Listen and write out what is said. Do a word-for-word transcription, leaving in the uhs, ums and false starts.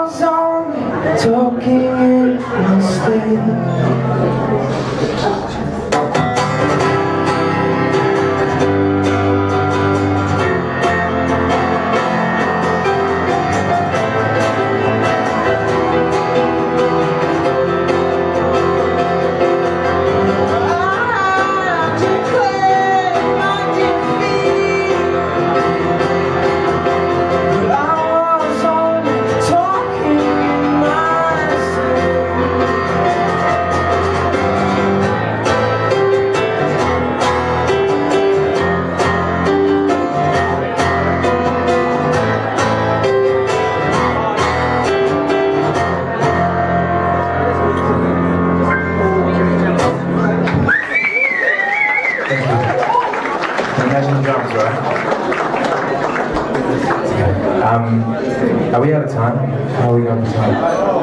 was only talking in my sleep. Imagine the drums, right? Um, are we out of time? How are we going for time?